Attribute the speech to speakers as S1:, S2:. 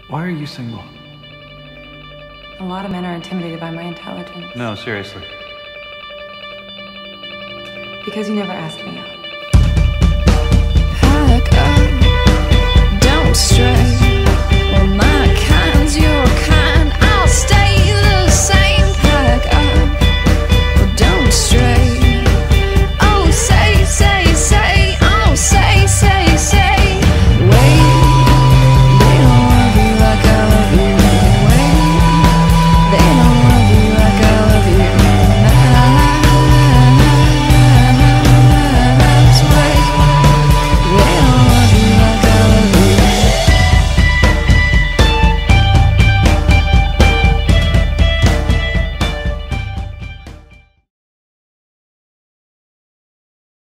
S1: Why are you single?
S2: A lot of men are intimidated by my intelligence.
S1: No, seriously.
S2: Because you never asked me out.